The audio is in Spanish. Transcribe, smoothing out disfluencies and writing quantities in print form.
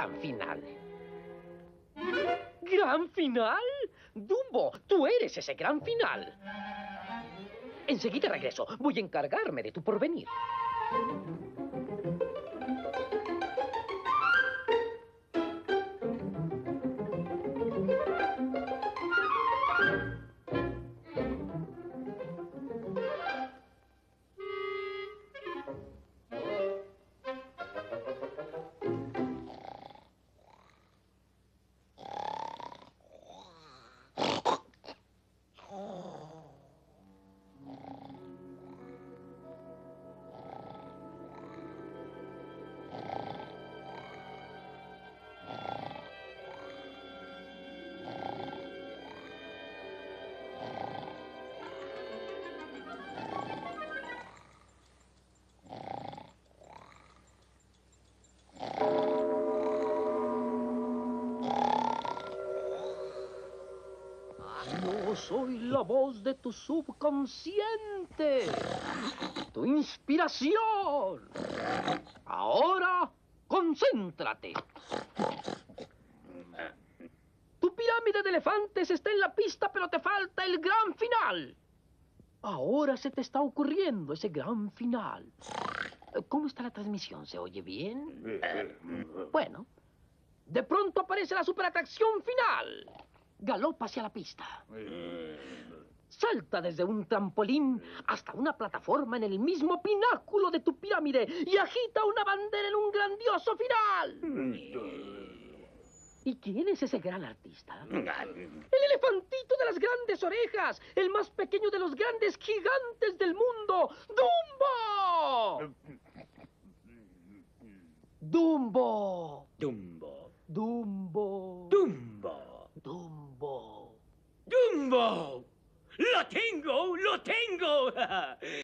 gran final. ¿Gran final? Dumbo, tú eres ese gran final. Enseguida regreso. Voy a encargarme de tu porvenir. Yo soy la voz de tu subconsciente, tu inspiración. Ahora, concéntrate. Tu pirámide de elefantes está en la pista, pero te falta el gran final. Ahora se te está ocurriendo ese gran final. ¿Cómo está la transmisión? ¿Se oye bien? Bueno, de pronto aparece la superatracción final. Galopa hacia la pista. Salta desde un trampolín hasta una plataforma en el mismo pináculo de tu pirámide y agita una bandera en un grandioso final. ¿Y quién es ese gran artista? El elefantito de las grandes orejas, el más pequeño de los grandes gigantes del mundo, ¡Dumbo! ¡Dumbo! Dumbo. ¡Dumbo! Dumbo. ¡Dumbo! ¡Dumbo! ¡Lo tengo! ¡Lo tengo!